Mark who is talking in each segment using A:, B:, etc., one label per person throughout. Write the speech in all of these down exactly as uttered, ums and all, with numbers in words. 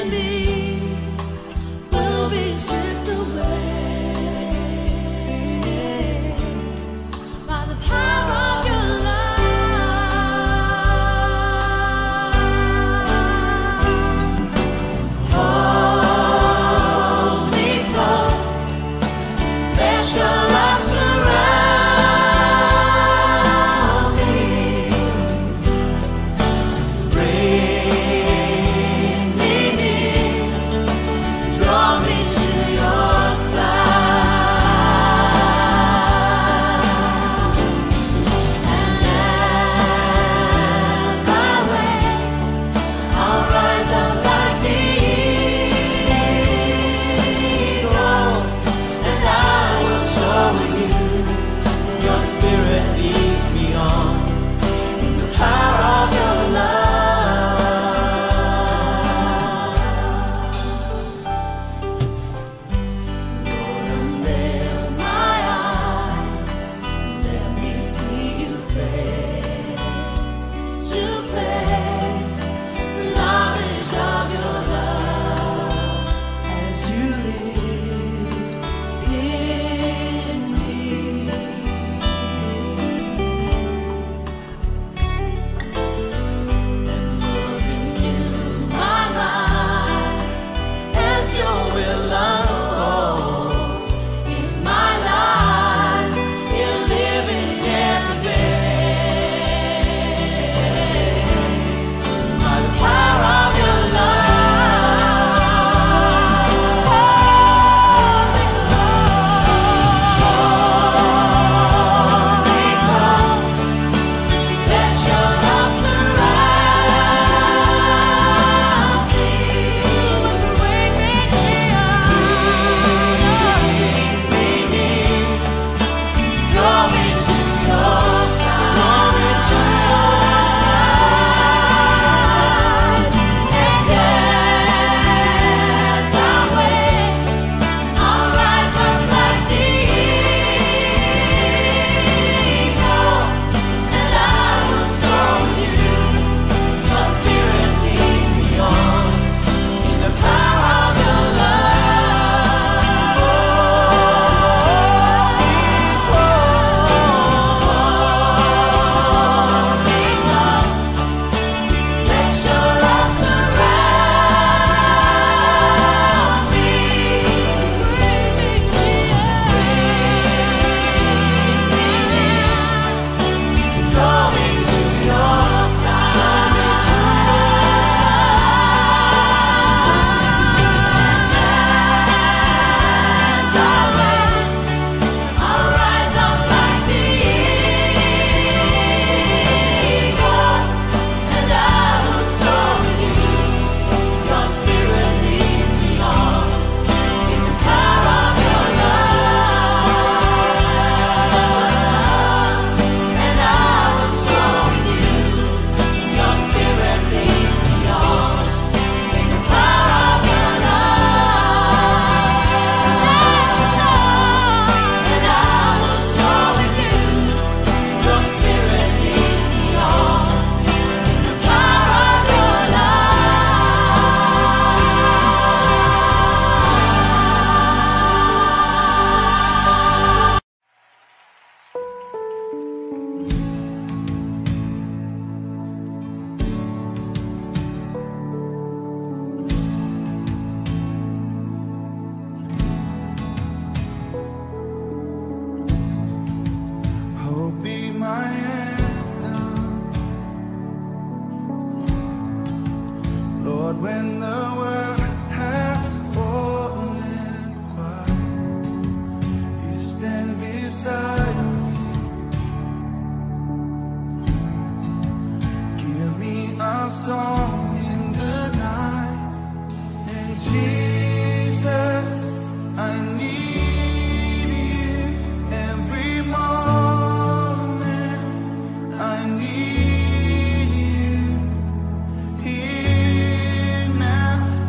A: Here now.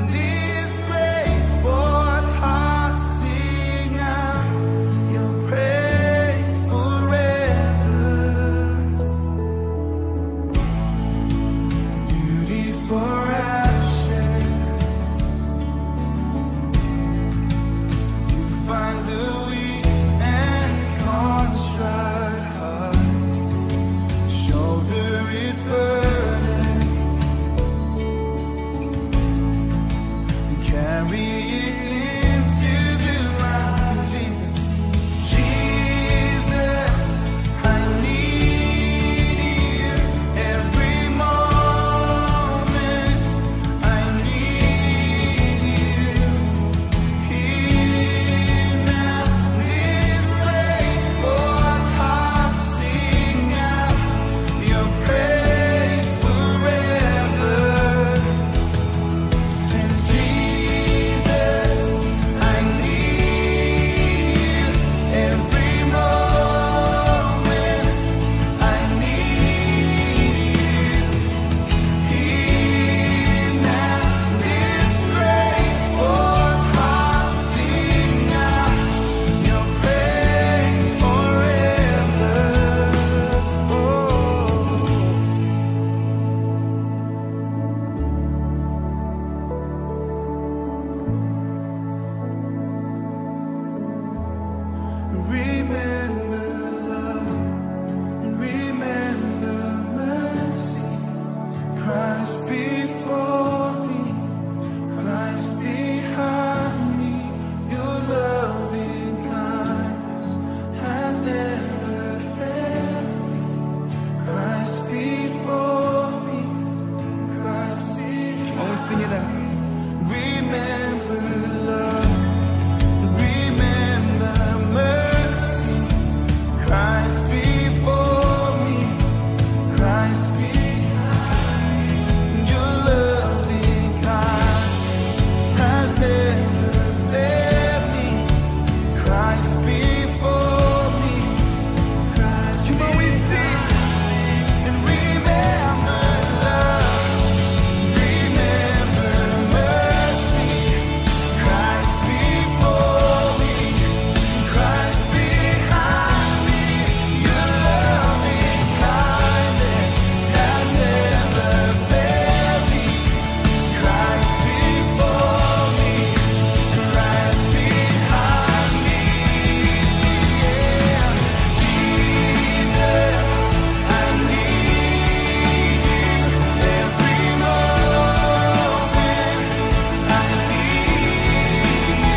A: Sing it out.
B: Remember love, remember mercy, Christ before me, Christ behind. Your loving kindness has never failed me, Christ before me, Christ behind. Come on, we sing. And remember love, remember mercy, Christ before me, Christ behind me. Your loving kindness has never failed me, Christ before me, Christ behind me. Yeah, Jesus, I need you every moment. I need you.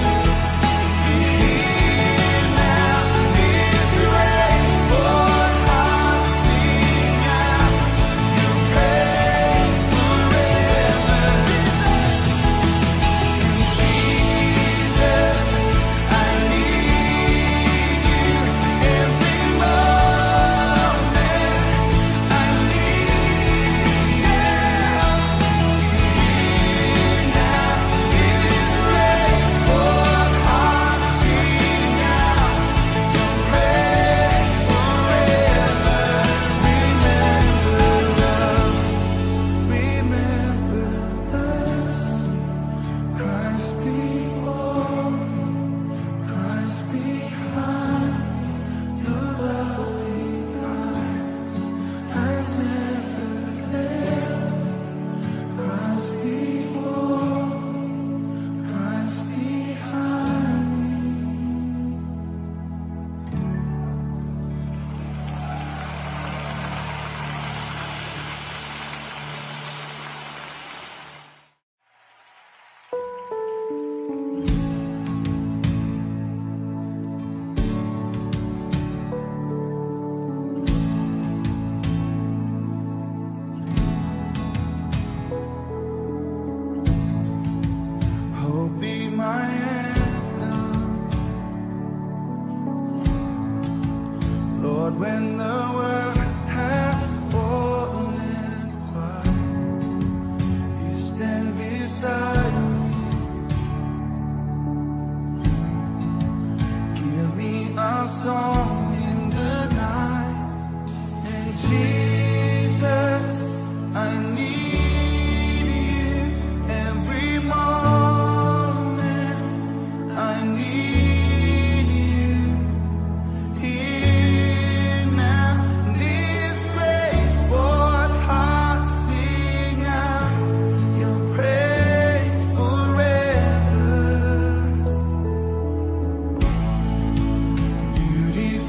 B: Here now, His grace poured out, sing out Your praise forever. Jesus, I need you every moment. I need you. Now His grace poured out, sing out Your praise forever. Remember love, remember mercy, Christ before, Christ behind. Your loving kindness has never failed. Christ before, Christ behind. Hope be my anthem, Lord, when the world has fallen quiet, You stand beside me. Give me a song in the night, and Jesus, I need You every moment. I need You here now. This grace poured out, sing out Your praise forever. Beauty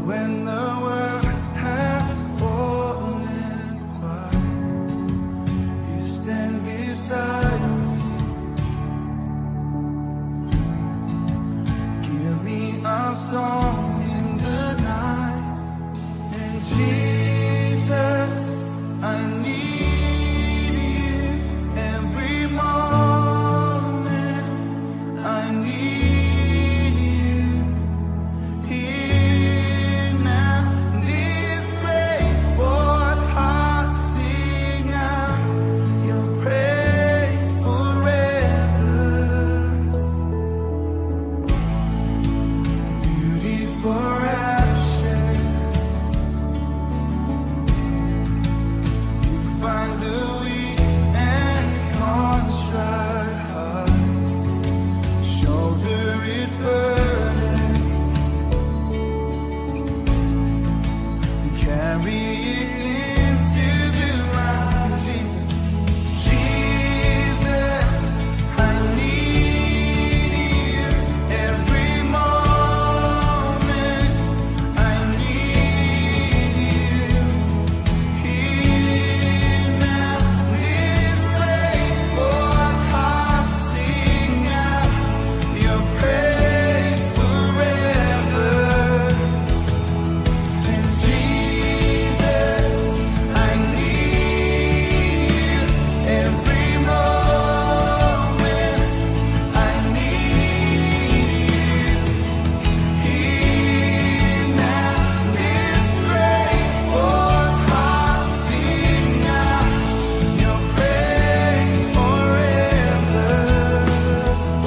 B: when the world has fallen quiet, you stand beside me. Give me a song in the night, and Jesus, I need you every moment. I need you here now. This grace, what hearts sing out your praise forever. Beauty for ashes, you find the weak and contrite heart, shoulder its burdens, carry it into the light. Jesus, Jesus, I need you every moment. I need you here now. This grace, Lord, hearts sing out your praise forever. And Jesus, I need you every moment. I need you here now. This grace, Lord, hearts sing out your praise forever. Oh.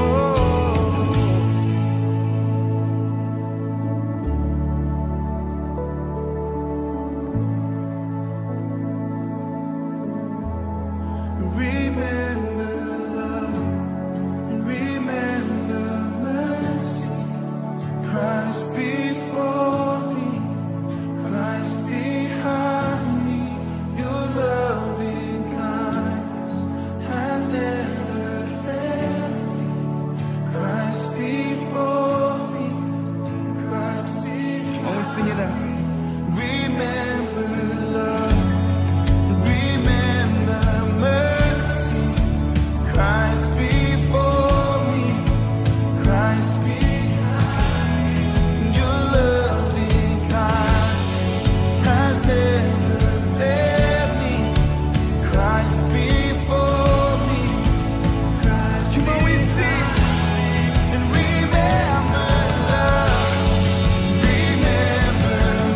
B: Remember love, remember mercy. Christ before me, Christ behind me. Your loving kindness has never failed me. Christ before me, Christ behind me. Oh, sing it out. Remember love, remember mercy. Christ before me, Christ behind me. Your loving kindness has never failed me. Christ before me, Christ. Come on, we sing and remember love, remember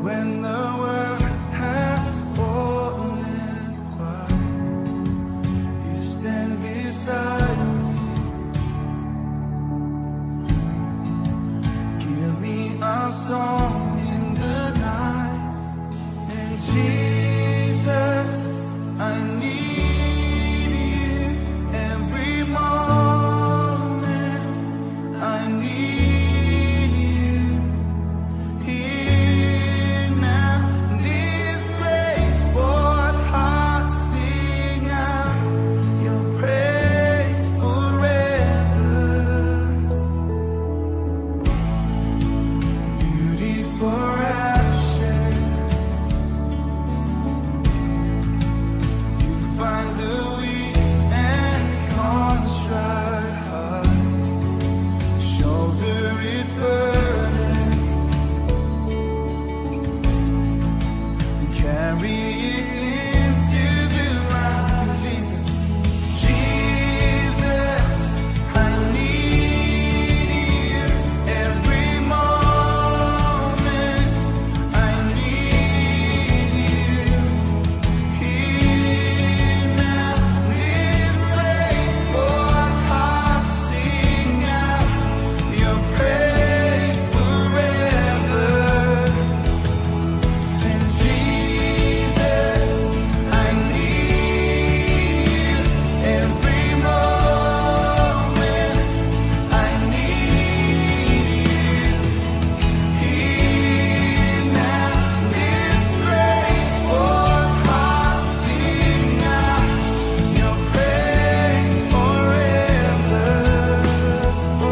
B: when the world has fallen quiet, you stand beside me. Give me a song in the night, and Jesus, I need you every moment. I need you here now. This place, what hearts sing out your praise forever. Beauty for ashes, you find the weak and contrite heart. Shoulder its burdens, carry it into the light. Jesus, Jesus, I need you every moment. I need you here now. This place, Lord, hearts sing out your praise forever. And Jesus, I need you every moment. I need you here now. This place, Lord, hearts sing out your praise forever. Oh.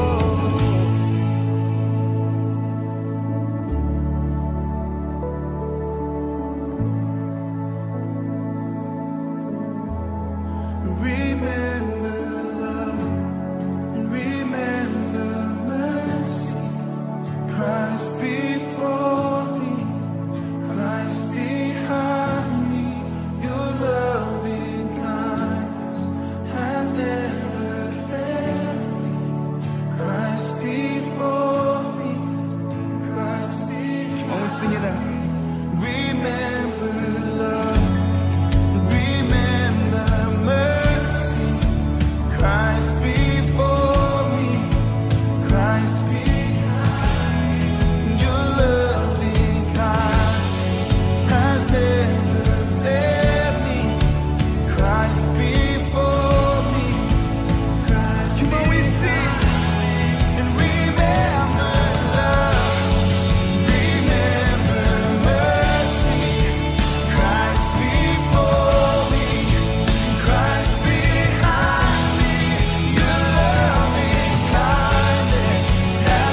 B: Remember love and remember mercy. Christ before me, Christ behind me. Your loving kindness has never failed me. Christ before me, Christ behind me. Oh, sing it out. Remember love, remember mercy. Christ before me, Christ behind me. Your loving kindness has never failed me. Christ before me, Christ. Come on, we sing and remember love, remember mercy. Christ before me, Christ behind me. Your loving kindness has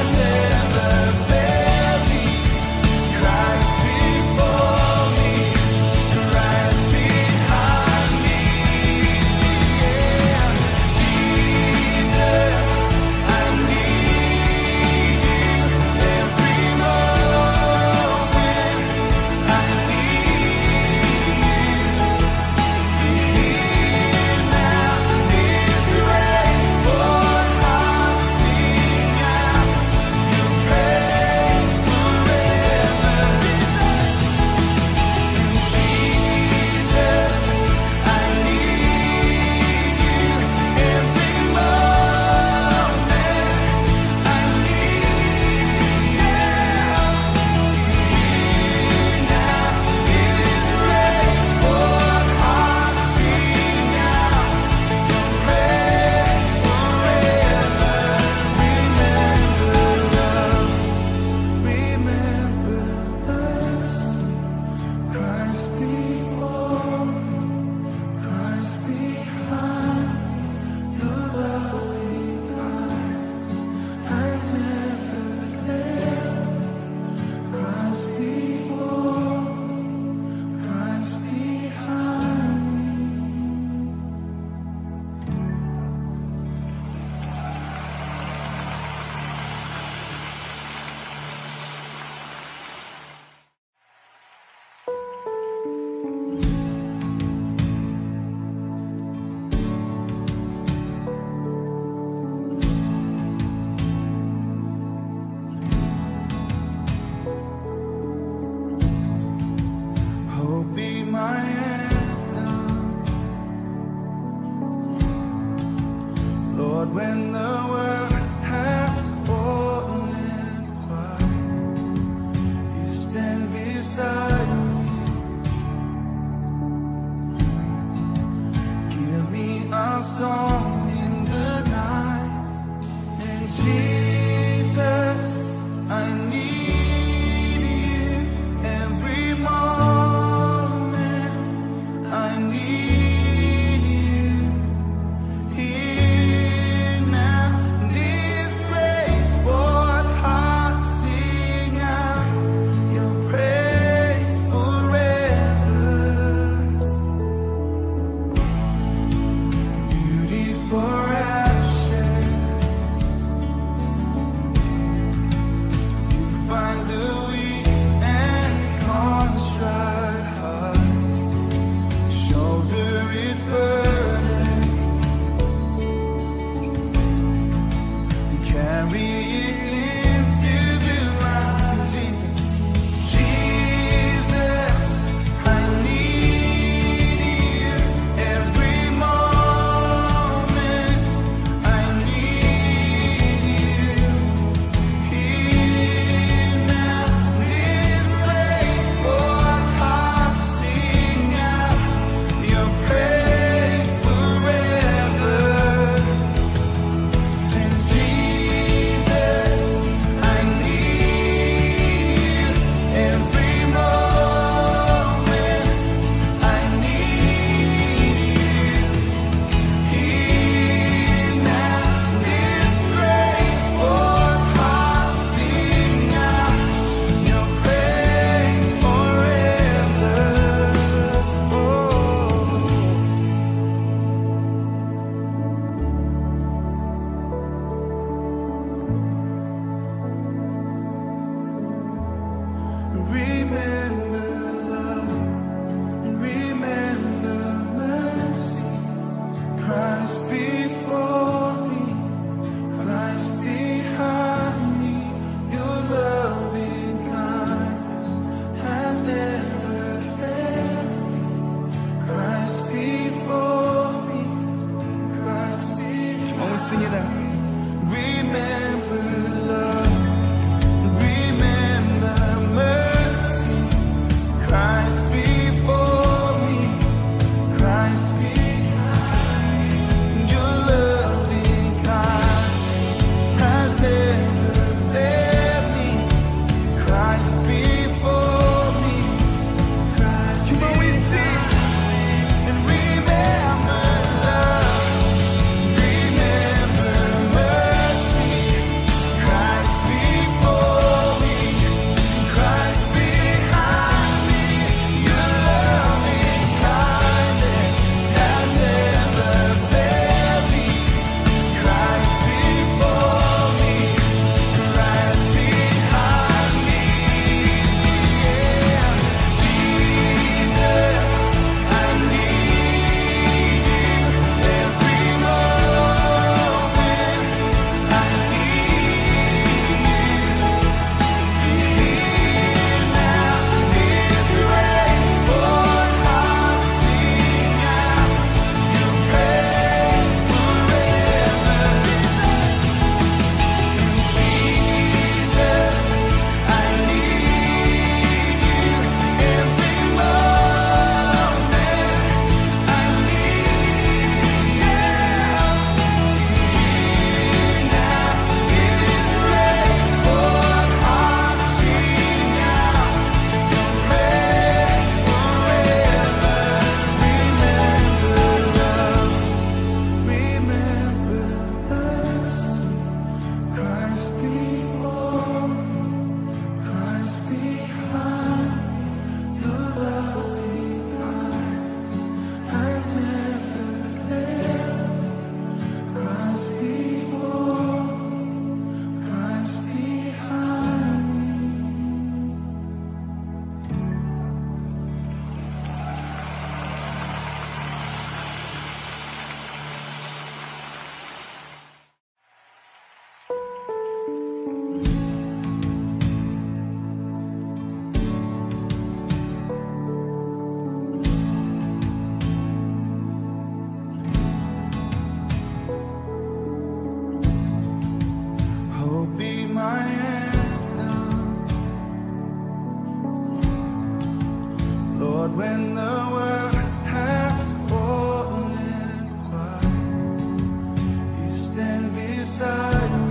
B: when the world has fallen quiet, you stand beside me.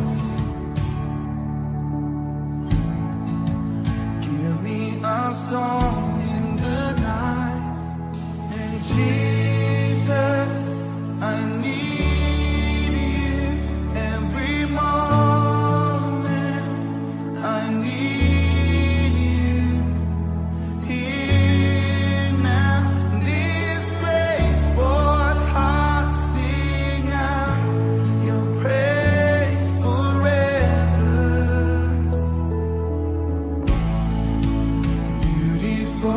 B: Give me a song in the night, and Jesus, I need you every moment. I need you here now. This place for hearts sing out your praise forever. Beautiful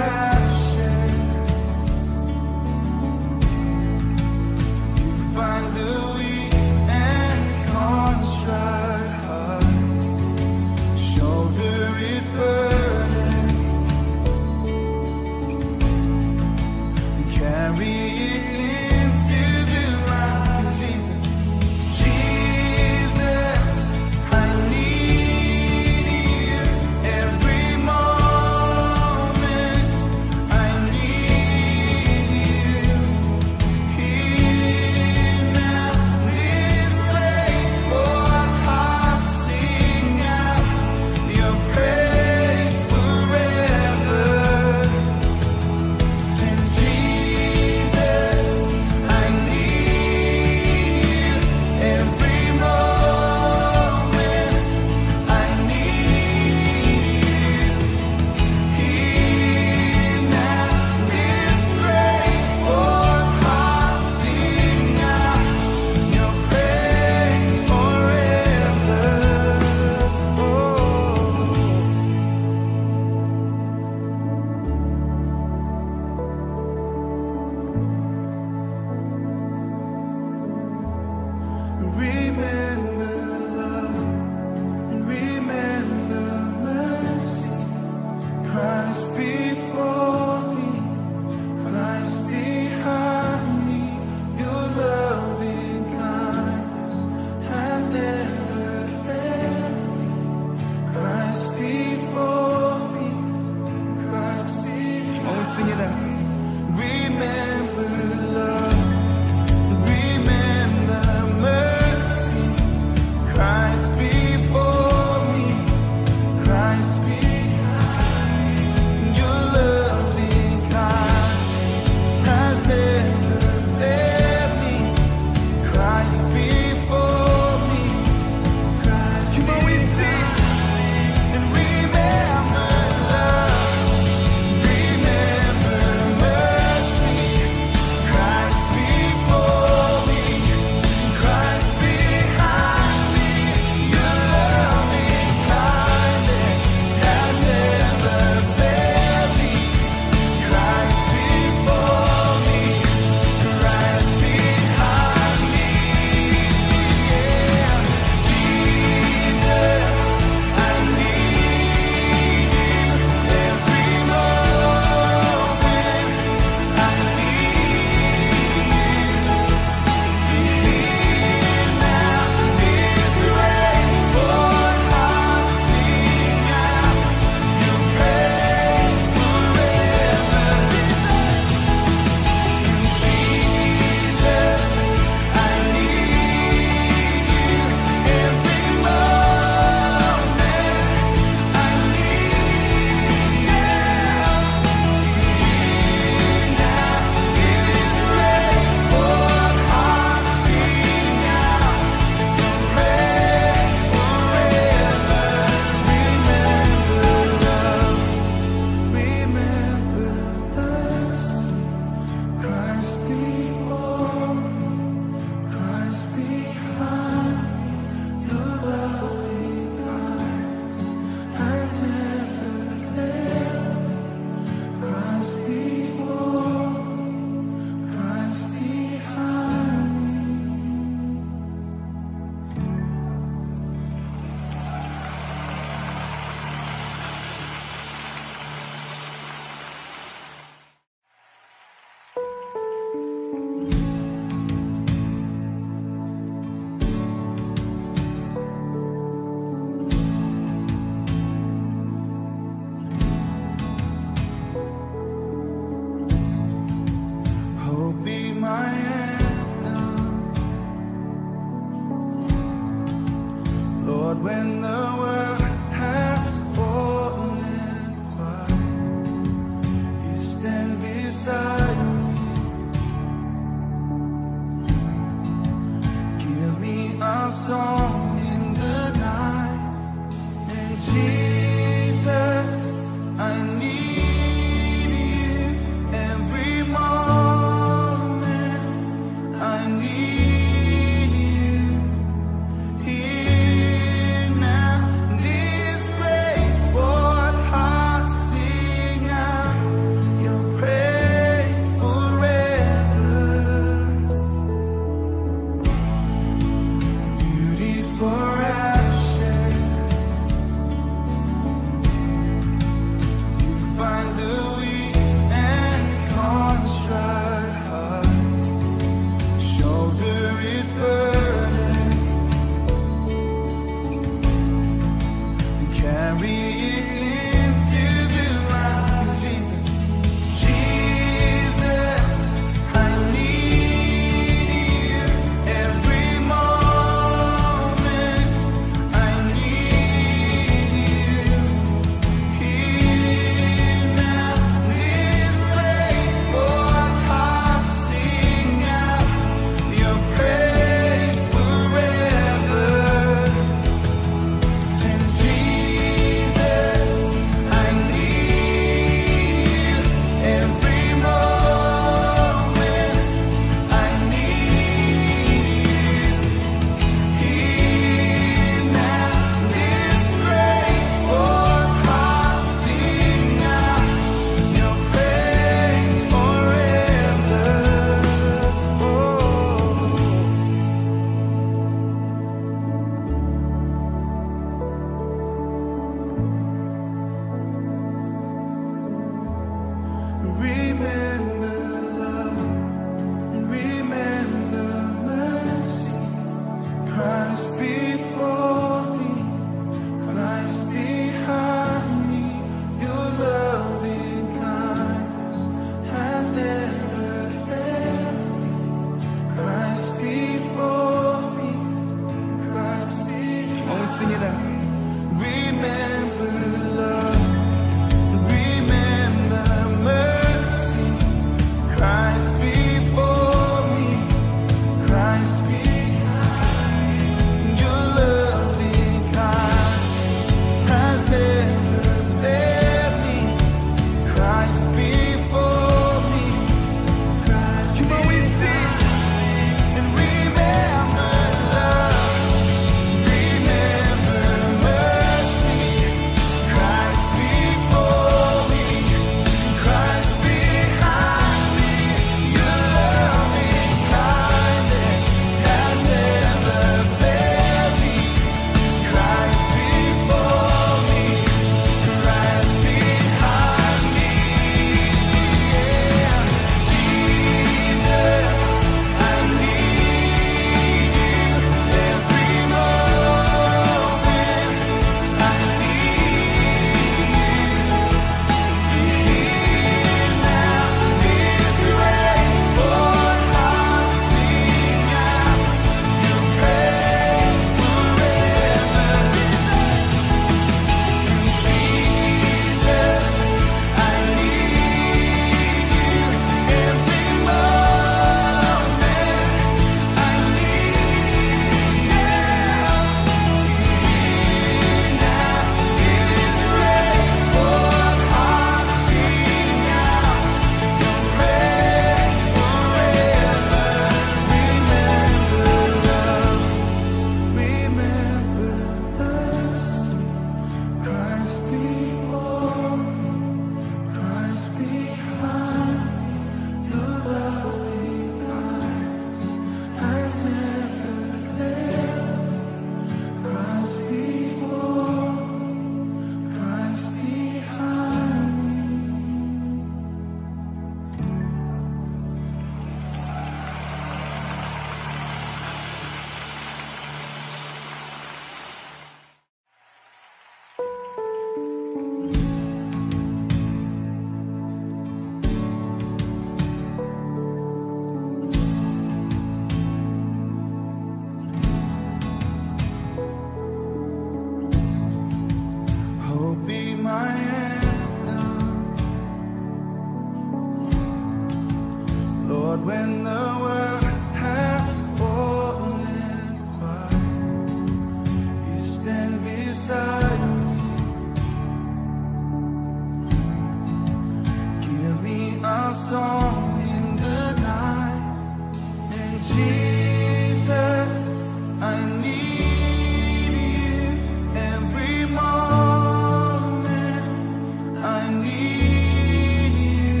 B: song in the night. And Jesus, I need you every moment. I need you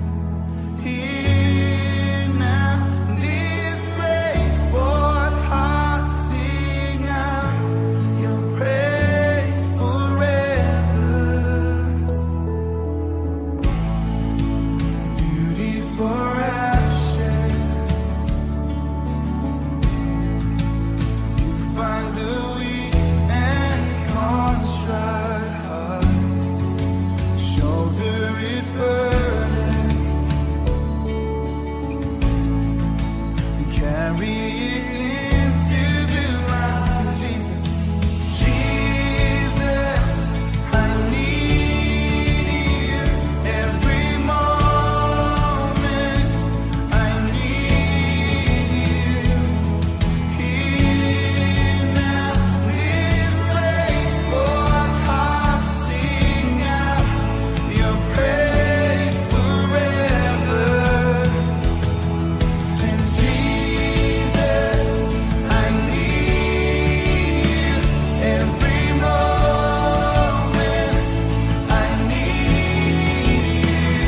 B: here now. This grace for heart sing out your praise forever. Beauty for ashes, you find the weak and contrite heart. Shoulder its burdens and carry it into the light. Jesus, Jesus, I need you every moment. I need you here now. This grace for heart sing out your praise forever. And Jesus, I need you every moment. I need you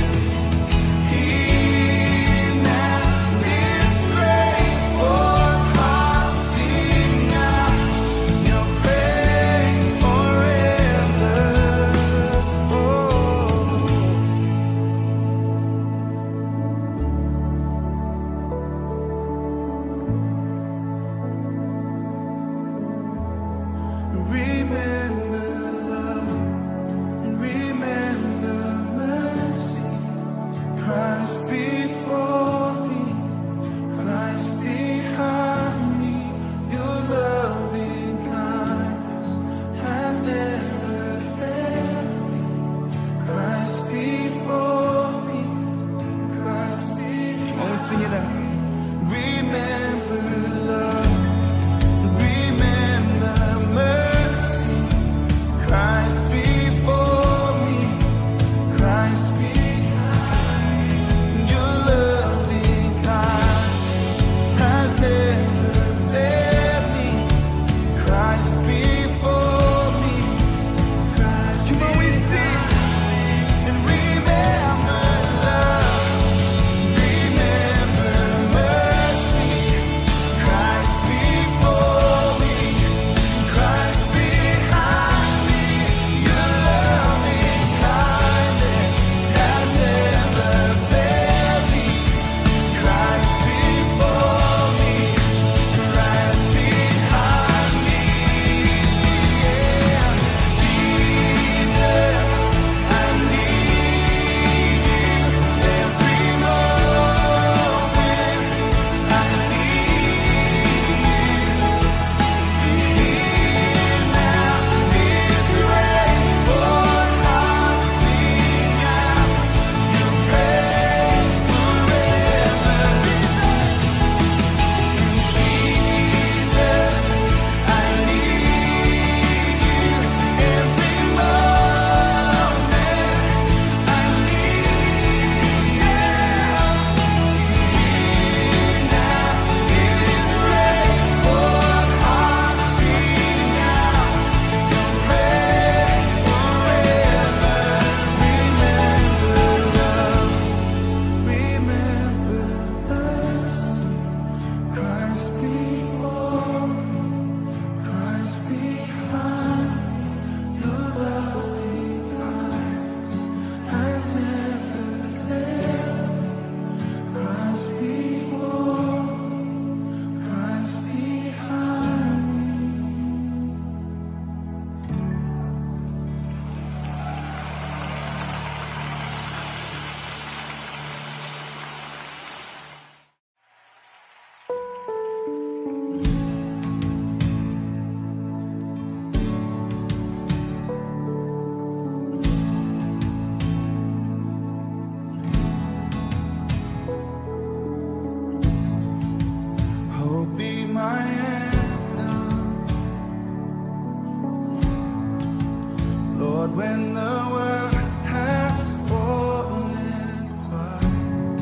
B: here now. This grace for heart sing out your praise forever. Oh. Remember love and remember mercy. Christ before me, Christ behind me. Your loving kindness has never failed me. Christ before me, Christ behind me. Oh, sing it out. Remember love, remember mercy. Christ before me, Christ behind me. Your loving kindness has never failed me. Christ before me, Christ. Come on, we sing and remember love, remember mercy. Christ before me, Christ behind me. Your loving kindness has never failed me. Christ before me, Christ behind me. Yeah. Jesus, I need you every moment. I need you here now. This grace for heart sing out your praise forever. Jesus, I need you every moment. I need you here now. This grace for heart sing out your praise forever. Remember love, remember mercy. Christ before, Christ behind. Your loving kindness has never failed. Christ before, Christ behind. Hope be my anthem, Lord, when the world has fallen apart.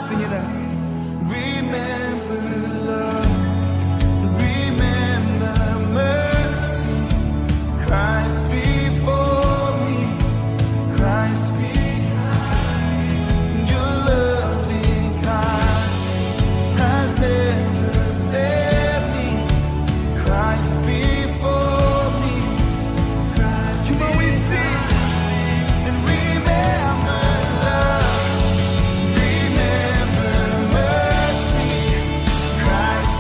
B: Sing it out. Remember love. Remember mercy. Christ before me. Christ behind. Your loving kindness has never failed me. Christ before me. Christ Come on, we sing. And remember love. Remember mercy. Christ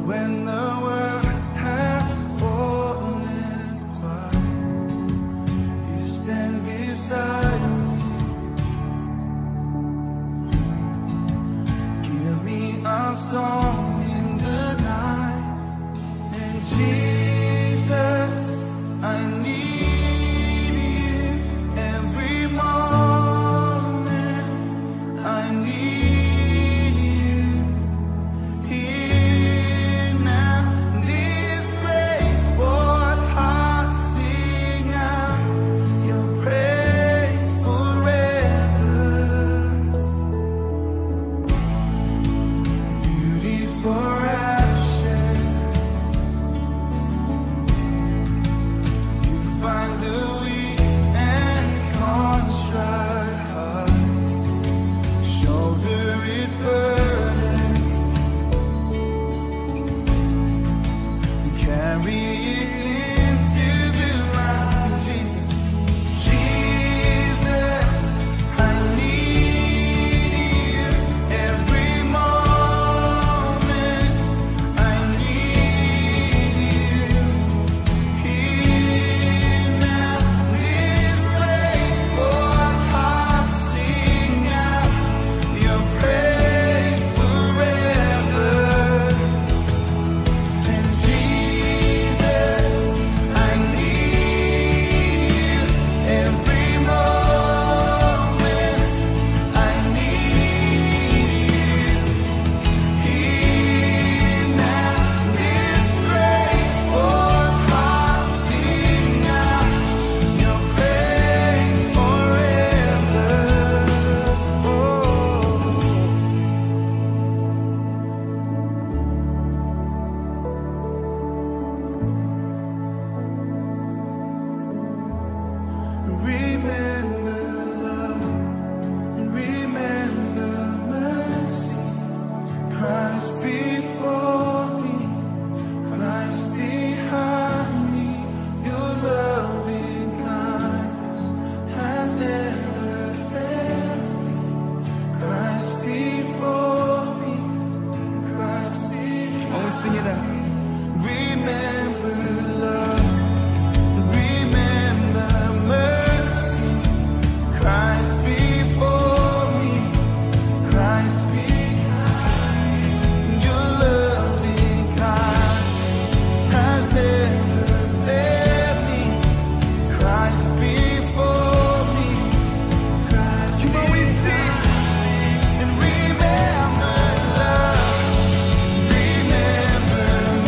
B: when the world has fallen quiet, you stand beside me. Give me a song in the night, and Jesus, I need you every moment. I need you here now. This grace, what hearts sing out your praise forever. Beauty for ashes, you find the weak and contrite heart. Shoulder its burdens, carry it into the light. Sing Jesus, Jesus, I need you every moment. I need you here now. This place, what hearts sing out your praise forever. And Jesus, I need you every moment. I need you here now. This place, what hearts sing out your praise forever. Oh. Remember love and remember mercy. Christ before me, Christ behind me. Your loving kindness has never failed. Christ before me, Christ behind me. Oh, sing it out. Remember love, remember mercy. Christ before me, Christ behind me. Your loving kindness has never failed me. Christ before me, Christ. Come on, we sing and remember love, remember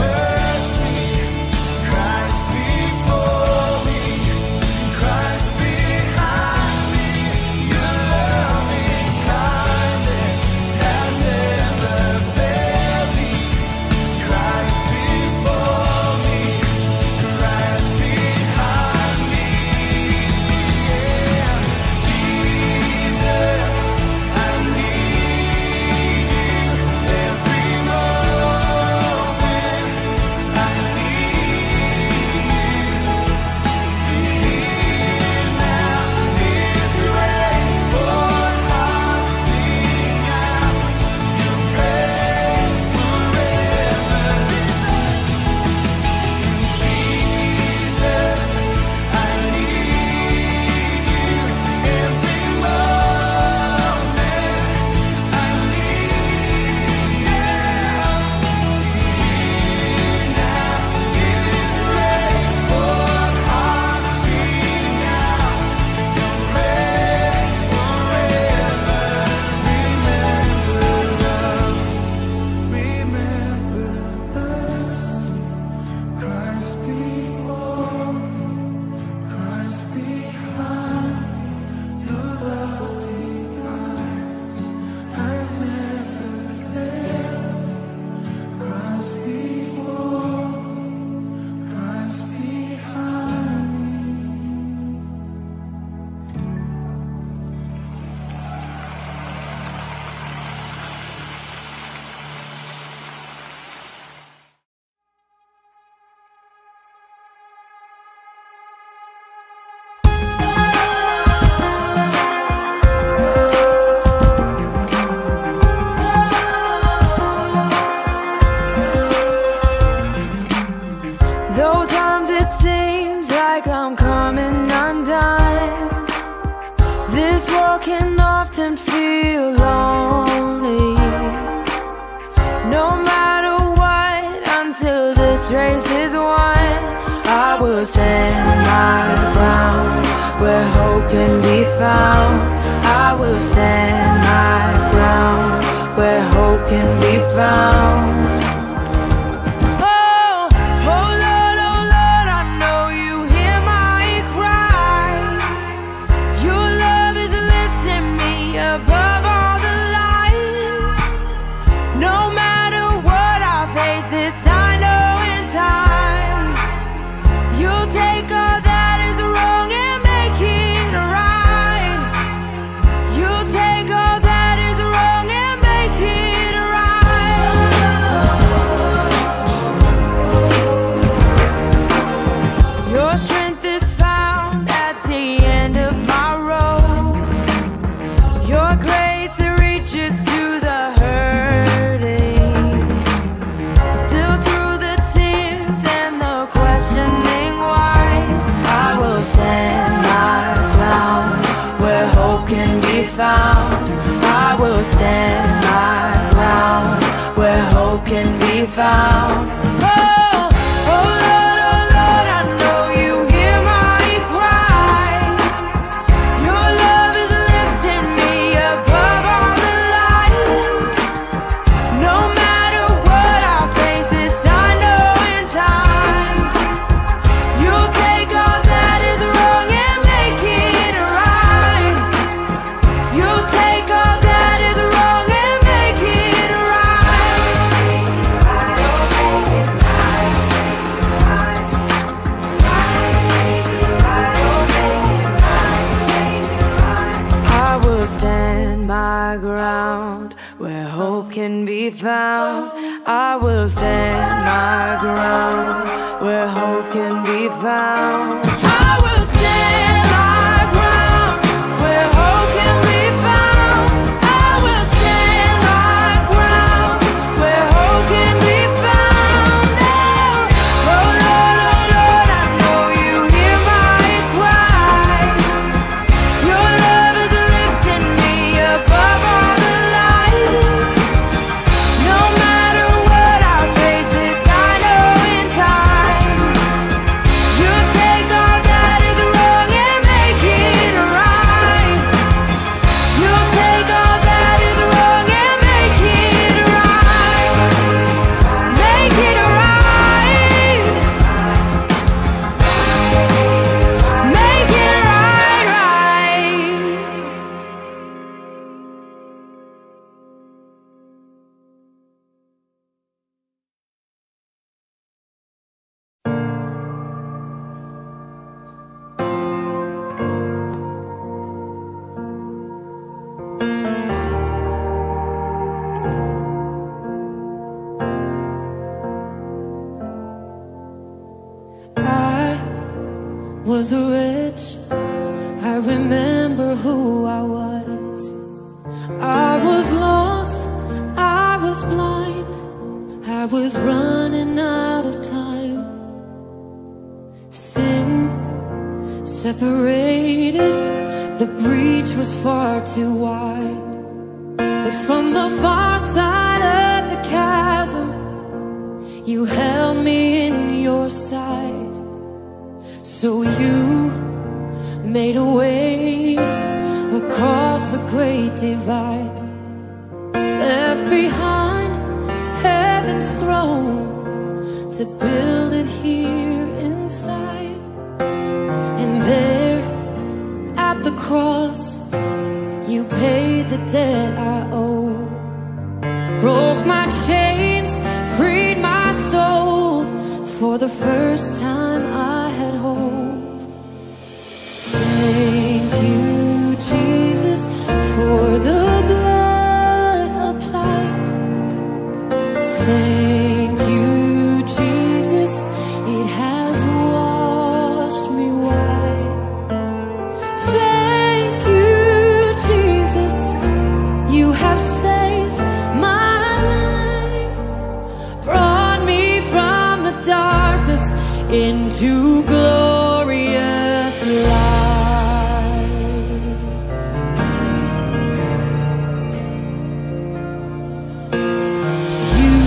A: No matter what, until this race is won, I will stand my ground where hope can be found. I will stand my ground where hope can be found. Found. I will stand my ground where hope can be found. Oh, oh Lord, oh Lord, I know you hear my cry. Your love is lifting me above all the lights. No matter what I face this, I know in time you'll take all that is wrong and make it right. You'll take all that is wrong and make it right. I will stand my ground where hope can be found. I will stand my ground where hope can be found. I will stand my ground where hope can be found. I will stand my ground where hope can be found. Oh, oh Lord, oh Lord, I know you hear my cry. Your love is lifting me above all the lights. No matter what I face this, I know in time you'll take all that is wrong and make it right. You'll take all that is wrong and make it right. Make it right. Make it right,
C: I was rich, I remember who I was. I was lost, I was blind, I was running out of time. Sin separated, the breach was far too wide. But from the far side of the chasm, you held me in your sight. So you made a way across the great divide, left behind heaven's throne to build it here inside. And there at the cross, you paid the debt I owe, broke my chains, freed my soul. For the first time I had hope. Thank you, Jesus, for the blood applied. Thank you, Jesus, it has washed me white. Thank you, Jesus, you have saved my life, brought me from the darkness into glorious light. You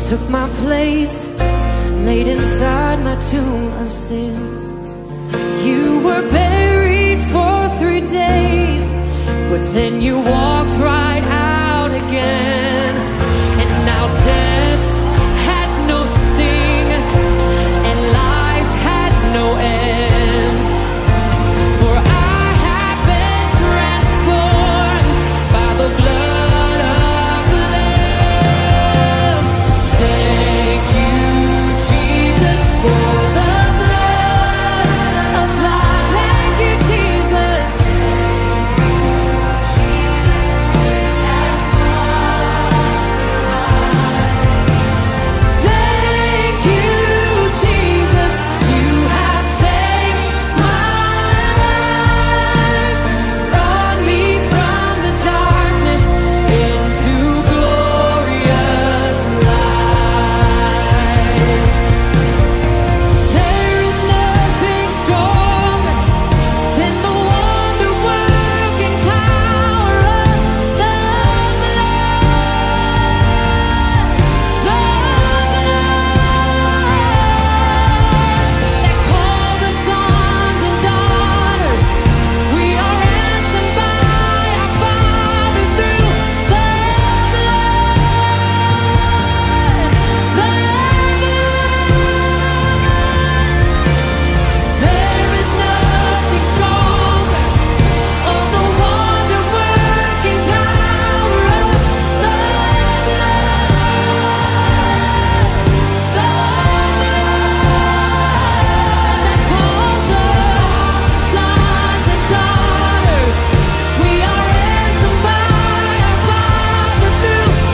C: took my place, laid inside my tomb of sin. You were buried for three days, but then you walked right out again. And now death has no sting, and life has no end. For I have been transformed by the blood of the Lamb. Thank you, Jesus, for the blood applied. Thank you, Jesus. Thank you, Jesus. You have saved my life, brought me from the darkness into glorious light. There is nothing stronger than the wonder-working power of the that calls us sons and daughters. We are ransomed by our Father through the blood, the blood. There is nothing stronger of the wonder-working power of the blood, the that calls us sons and daughters. We are ransomed by our Father through the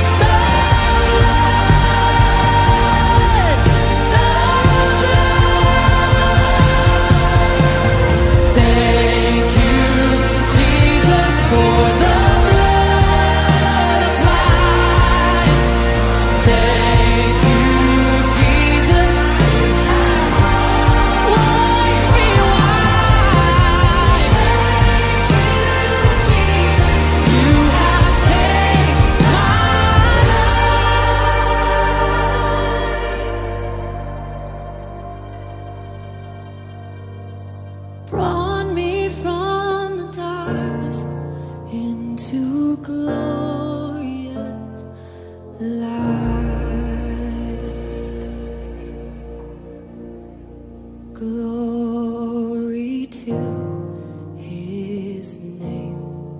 C: blood, the blood. Thank you, Jesus, for the blood applied. Thank you, Jesus. Wash me white. You have saved my life. Brought me from the darkness into glorious light. Glory to His name.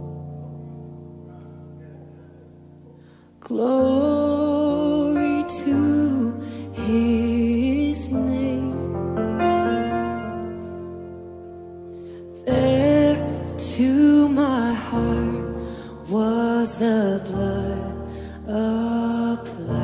C: Glory to His name. There to my heart was the blood applied.